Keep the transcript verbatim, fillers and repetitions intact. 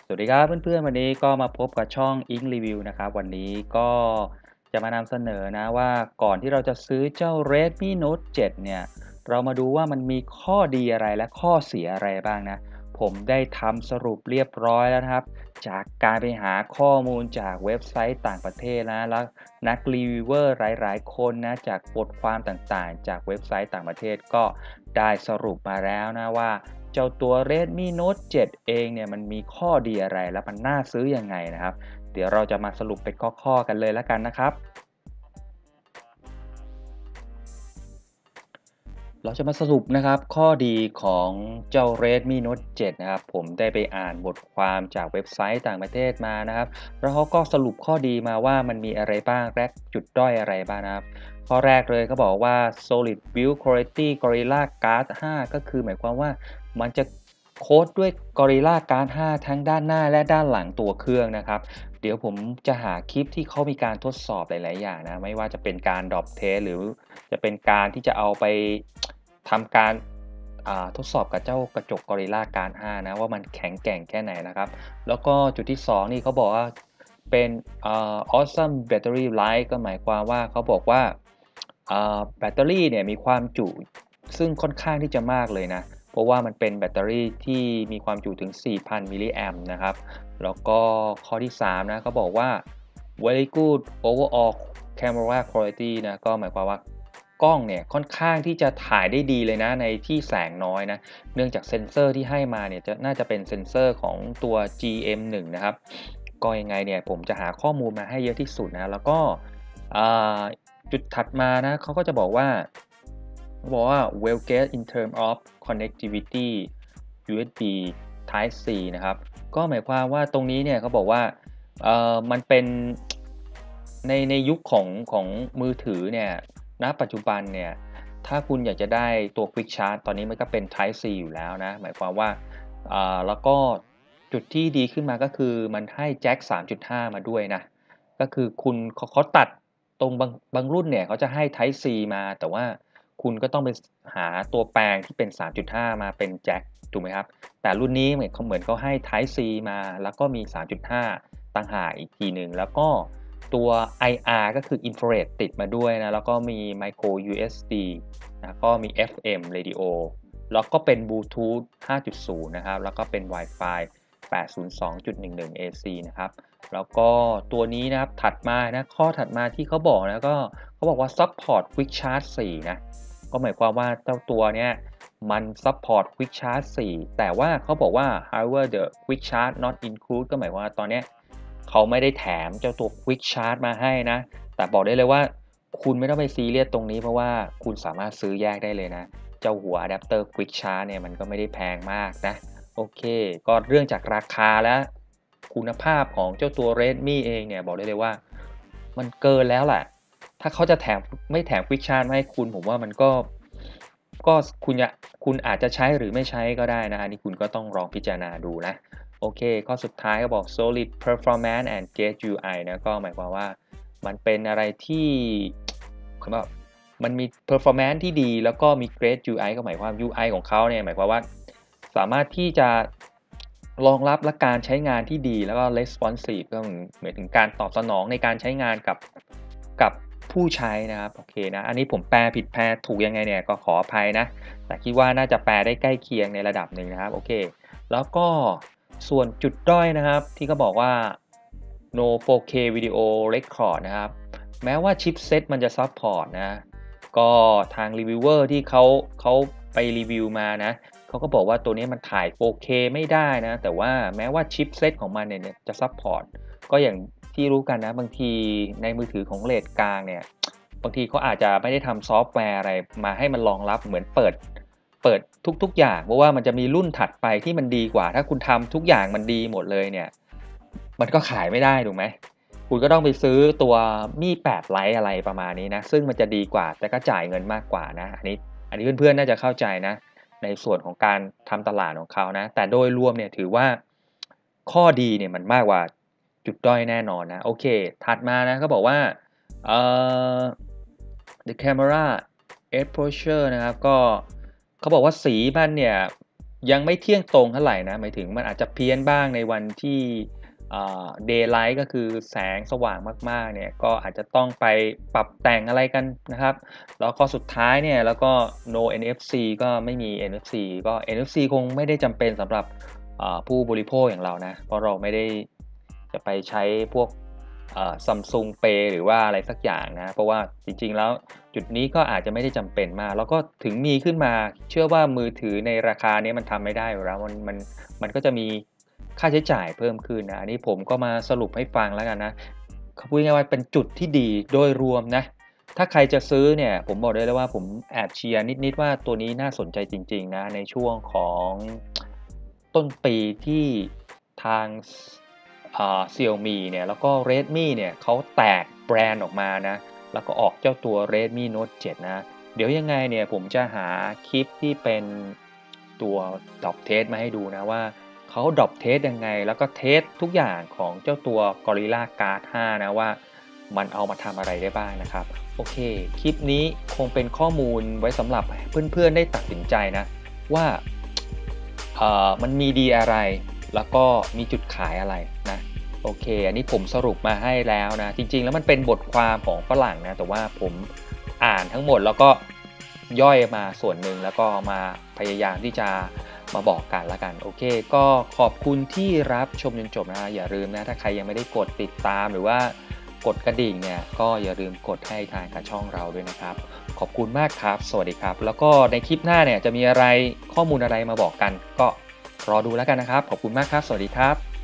สวัสดีครับเพื่อนๆวันนี้ก็มาพบกับช่อง Ink Review นะครับวันนี้ก็จะมานำเสนอนะว่าก่อนที่เราจะซื้อเจ้า Redmi Note เซเว่นเนี่ยเรามาดูว่ามันมีข้อดีอะไรและข้อเสียอะไรบ้างนะผมได้ทำสรุปเรียบร้อยแล้วนะครับจากการไปหาข้อมูลจากเว็บไซต์ต่างประเทศนะแล้วนักรีวิวเวอร์หลายๆคนนะจากบทความต่างๆจากเว็บไซต์ต่างประเทศก็ได้สรุปมาแล้วนะว่า เจ้าตัว Redmi Note เซเว่น เองเนี่ยมันมีข้อดีอะไรและมันน่าซื้อยังไงนะครับเดี๋ยวเราจะมาสรุปเป็นข้อๆกันเลยแล้วกันนะครับเราจะมาสรุปนะครับข้อดีของเจ้า Redmi Note เซเว่น นะครับผมได้ไปอ่านบทความจากเว็บไซต์ต่างประเทศมานะครับแล้วเขาก็สรุปข้อดีมาว่ามันมีอะไรบ้างและจุดด้อยอะไรบ้างนะครับข้อแรกเลยเขาบอกว่า Solid Build Quality Gorilla Glass ห้าก็คือหมายความว่ามันจะโค้ดด้วย Gorilla Glass ห้าทั้งด้านหน้าและด้านหลังตัวเครื่องนะครับเดี๋ยวผมจะหาคลิปที่เขามีการทดสอบหลายๆอย่างนะไม่ว่าจะเป็นการดรอปเทสหรือจะเป็นการที่จะเอาไปทำการอ่าทดสอบกับเจ้ากระจก Gorilla Glass ห้านะว่ามันแข็งแกร่งแค่ไหนนะครับแล้วก็จุดที่สองนี่เขาบอกว่าเป็นอ่า Awesome Battery Life ก็หมายความว่าเขาบอกว่าอ่าแบตเตอรี่เนี่ยมีความจุซึ่งค่อนข้างที่จะมากเลยนะเพราะว่ามันเป็นแบตเตอรี่ที่มีความจุถึง สี่พัน มิลลิแอมป์นะครับแล้วก็ข้อที่สามนะเขาบอกว่า very good overall camera quality นะก็หมายความว่ากล้องเนี่ยค่อนข้างที่จะถ่ายได้ดีเลยนะในที่แสงน้อยนะเนื่องจากเซ็นเซอร์ที่ให้มาเนี่ยจะน่าจะเป็นเซ็นเซอร์ของตัว จี เอ็ม หนึ่ง นะครับก็ยังไงเนี่ยผมจะหาข้อมูลมาให้เยอะที่สุดนะแล้วก็อ่าจุดถัดมานะเขาก็จะบอกว่าเขาบอกว่า well get in term of connectivity ยู เอส บี Type C นะครับก็หมายความว่าตรงนี้เนี่ยเขาบอกว่าเอ่อมันเป็นในในยุคของของมือถือเนี่ยณปัจจุบันเนี่ยถ้าคุณอยากจะได้ตัว Quick Charge ตอนนี้มันก็เป็น Type C อยู่แล้วนะหมายความว่าอ่าแล้วก็จุดที่ดีขึ้นมาก็คือมันให้แจ็ค สามจุดห้า มาด้วยนะก็คือคุณเขาเขาตัดตรงบางบางรุ่นเนี่ยเขาจะให้ Type C มาแต่ว่าคุณก็ต้องไปหาตัวแปลงที่เป็น สามจุดห้า มาเป็นแจ็คถูกไหมครับ แต่รุ่นนี้เหมือนเขาเหมือนเขาให้ Type C มาแล้วก็มี สามจุดห้า ต่างหากอีกทีหนึ่งแล้วก็ตัว ไอ อาร์ ก็คือ Infrared ติดมาด้วยนะแล้วก็มี Micro ยู เอส บี นะก็มี เอฟ เอ็ม Radio แล้วก็เป็น Bluetooth ห้าจุดศูนย์ นะครับแล้วก็เป็น Wi-Fi แปดศูนย์สองจุดหนึ่งหนึ่ง เอ ซี นะครับแล้วก็ตัวนี้นะครับถัดมานะข้อถัดมาที่เขาบอกนะก็เขาบอกว่า Support Quick Charge โฟร์ นะก็หมายความว่าเจ้าตัวเนี้ย มัน support Quick Charge โฟร์ แต่ว่าเขาบอกว่า however the Quick Charge not include ก็หมายความว่าตอนเนี้ยเขาไม่ได้แถมเจ้าตัว Quick Charge มาให้นะแต่บอกได้เลยว่าคุณไม่ต้องไปซีเรียสตรงนี้เพราะว่าคุณสามารถซื้อแยกได้เลยนะเจ้าหัวอะแดปเตอร์ Quick Charge เนี่ยมันก็ไม่ได้แพงมากนะโอเคก็เรื่องจากราคาและคุณภาพของเจ้าตัว Redmi เองเนี่ยบอกได้เลยว่ามันเกินแล้วแหละถ้าเขาจะแถมไม่แถม Quick Charge มาให้คุณผมว่ามันก็ ก็คุณจะคุณอาจจะใช้หรือไม่ใช้ก็ได้นะอันนี้คุณก็ต้องลองพิจารณาดูนะโอเคข้อสุดท้ายก็บอก solid performance and great ยู ไอ นะก็หมายความว่ามันเป็นอะไรที่คือแบบมันมี performance ที่ดีแล้วก็มี great ยู ไอ ก็หมายความ ยู ไอ ของเขาเนี่ยหมายความว่าสามารถที่จะรองรับและการใช้งานที่ดีแล้วก็ responsive ก็หมายถึงการตอบสนองในการใช้งานกับกับผู้ใช้นะครับโอเคนะอันนี้ผมแปลผิดแปลถูกยังไงเนี่ยก็ขออภัยนะแต่คิดว่าน่าจะแปลได้ใกล้เคียงในระดับหนึ่งนะครับโอเคแล้วก็ส่วนจุดด้อยนะครับที่เขาบอกว่า no โฟร์ เค video record นะครับแม้ว่าชิปเซ็ตมันจะซัพพอร์ตนะก็ทางรีวิวเวอร์ที่เขาเขาไปรีวิวมานะเขาก็บอกว่าตัวนี้มันถ่าย โฟร์ เค ไม่ได้นะแต่ว่าแม้ว่าชิปเซ็ตของมันเนี่ยจะซัพพอร์ตก็อย่างที่รู้กันนะบางทีในมือถือของเรทกลางเนี่ยบางทีเขาอาจจะไม่ได้ทำซอฟต์แวร์อะไรมาให้มันรองรับเหมือนเปิดเปิดทุกๆอย่างเพราะว่ามันจะมีรุ่นถัดไปที่มันดีกว่าถ้าคุณทำทุกอย่างมันดีหมดเลยเนี่ยมันก็ขายไม่ได้ถูกไหมคุณก็ต้องไปซื้อตัวมี่แปด Lite อะไรประมาณนี้นะซึ่งมันจะดีกว่าแต่ก็จ่ายเงินมากกว่านะอันนี้อันนี้เพื่อนๆน่าจะเข้าใจนะในส่วนของการทำตลาดของเขานะแต่โดยรวมเนี่ยถือว่าข้อดีเนี่ยมันมากกว่าจุดด้อยแน่นอนนะโอเคถัดมานะเขาบอกว่าเอ่อ the camera exposure นะครับก็เขาบอกว่าสีมันเนี่ยยังไม่เที่ยงตรงเท่าไรนะ หมายถึงมันอาจจะเพี้ยนบ้างในวันที่อ่า daylight ก็คือแสงสว่างมาก ๆ เนี่ย ก็อาจจะต้องไปปรับแต่งอะไรกันนะครับ แล้วก็สุดท้ายเนี่ย แล้วก็ No เอ็น เอฟ ซี ก็ไม่มี เอ็น เอฟ ซี ก็ เอ็น เอฟ ซี คงไม่ได้จำเป็นสำหรับอ่าผู้บริโภคอย่างเรานะ เพราะเราไม่ได้จะไปใช้พวกอ่า Samsung Pay หรือว่าอะไรสักอย่างนะ เพราะว่าจริง ๆ แล้วจุดนี้ก็อาจจะไม่ได้จำเป็นมาก แล้วก็ถึงมีขึ้นมา เชื่อว่ามือถือในราคานี้มันทำไม่ได้อยู่แล้ว มัน มัน มันก็จะมีค่าใช้จ่ายเพิ่มขึ้นนะ อันนี้ผมก็มาสรุปให้ฟังแล้วกันนะ พูดง่ายๆว่าเป็นจุดที่ดีโดยรวมนะ ถ้าใครจะซื้อเนี่ย ผมบอกได้เลยว่าผมแอบเชียร์นิด ๆ ว่าตัวนี้น่าสนใจจริง ๆ นะ ในช่วงของ ต้นปีที่ทาง ส อ่า Xiaomi เนี่ย แล้วก็ Redmi เนี่ย เขาแตกแบรนด์ออกมานะ แล้วก็ออกเจ้าตัว Redmi Note เซเว่น นะ เดี๋ยวยังไงเนี่ยผมจะหาคลิปที่เป็นตัว Drop Test มาให้ดูนะว่า เขา Drop Test ยังไง แล้วก็เทสต์ทุกอย่างของเจ้าตัว Gorilla Glass ห้า นะว่า มันเอามาทำอะไรได้บ้างนะครับ โอเค คลิปนี้คงเป็นข้อมูลไว้สำหรับเพื่อน ๆ ได้ตัดสินใจนะว่า เอ่อ มันมีดีอะไร แล้วก็มีจุดขายอะไรนะ โอเค อันนี้ผมสรุปมาให้แล้วนะ จริง ๆ แล้วมันเป็นบทความของฝรั่งนะ แต่ว่าผมอ่านทั้งหมด แล้วก็ย่อยมาส่วนหนึ่ง แล้วก็มาพยายามที่จะมาบอกกันแล้วกัน โอเค ก็ขอบคุณที่รับชมจนจบนะครับ อย่าลืมนะ ถ้าใครยังไม่ได้กดติดตาม หรือว่ากดกระดิ่งเนี่ย ก็อย่าลืมกดให้ทางกับช่องเราด้วยนะครับ ขอบคุณมากครับ สวัสดีครับ แล้วก็ในคลิปหน้าเนี่ยจะมีอะไร ข้อมูลอะไรมาบอกกัน ก็รอดูแล้วกันนะครับ ขอบคุณมากครับ สวัสดีครับ